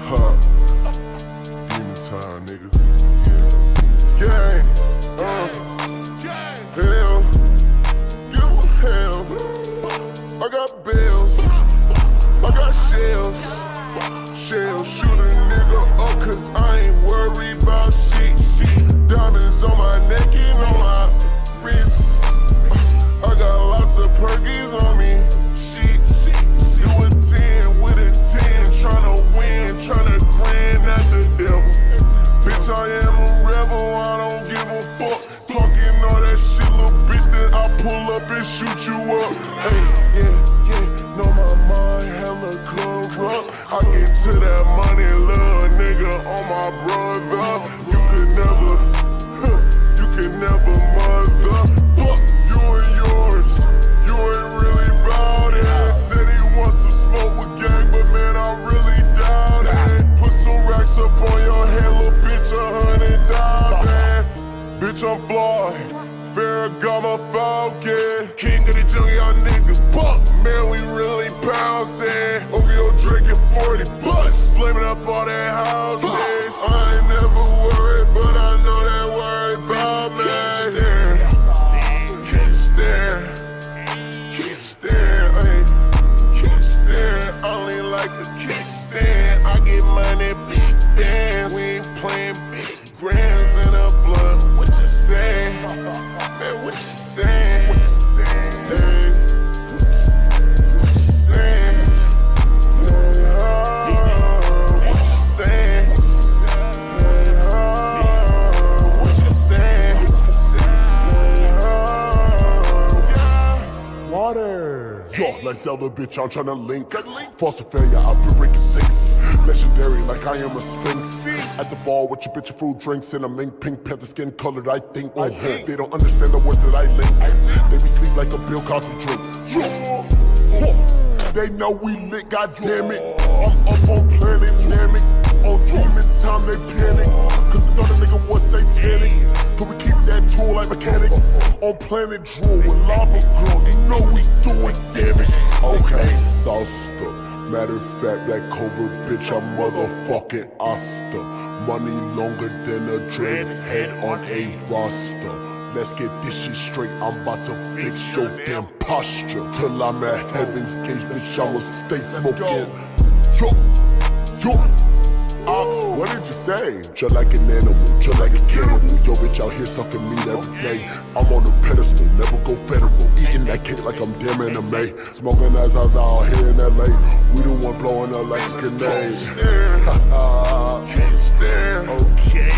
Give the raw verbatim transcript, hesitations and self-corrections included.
Huh. Demon time, nigga. Gang. Uh. Hell. Give a hell. I got bills. I got shells. Shells. Shoot a nigga up cause I ain't worried about shit. Diamonds on my neck and on my wrist. I got lots of perkies on me. Shit. Do a ten with a ten. Tryna win. Tryna grand at the devil. Bitch, I am a rebel. I don't give a fuck. Talking all that shit, little bitch. Then I pull up and shoot you up. Hey, yeah, yeah. Know my mind hella corrupt. I get to that money, little nigga, on my brother. You could never, you could never mother. Fuck you and yours. You ain't really bout it. Said he wants some smoke with gang, but man, I really doubt it. Put some racks up on your head, little bitch, a hundred thousand. Bitch, I'm fly. Ferragamo Falcon. King of the jungle, y'all niggas buck. Man, we really bouncing. O V O drinking forty bucks. Flaming up all that houses. I ain't never worried, but I know that worry about me. Keep staring. Keep staring. Keep staring. Ay. Keep staring. Only like a kickstand. I get money, big bands. We ain't playing big grands in a blunt. What you say? Man, what you saying? What you saying? Hey. What you saying? Hey, oh. What you saying? Hey, oh. What you saying? Hey, oh. Water. Yo, like Zelda, bitch, I'm tryna link. False failure, I've been breaking six. Legendary like I am a sphinx. At the ball with your bitch of fruit drinks and a mink pink panther skin colored, I think. Oh, they don't understand the words that I link. They be sleep like a Bill Cosby drink. They know we lit, goddamn it. I'm up on planet Namek. On demon time they panic. Cause I thought a nigga was satanic. Could we keep that tool like mechanic? On planet Drool with lava girl, you know we doing damage. Okay, Saucer. Matter of fact, that covert bitch, I'm motherfucking Asta. Money longer than a dreadhead on a roster. Let's get this shit straight, I'm about to fix your damn posture. Till I'm at heaven's gates, bitch, I'ma stay smoking. Yo, yo. Uh, what did you say? Just like an animal, just like a cannibal. Yo, bitch out here sucking meat every day. I'm on a pedestal, never go federal. Eating that cake like I'm damn anime. Smoking as I was out here in L A. We the one blowing up like a grenade. Can't stare, can't stare. Okay.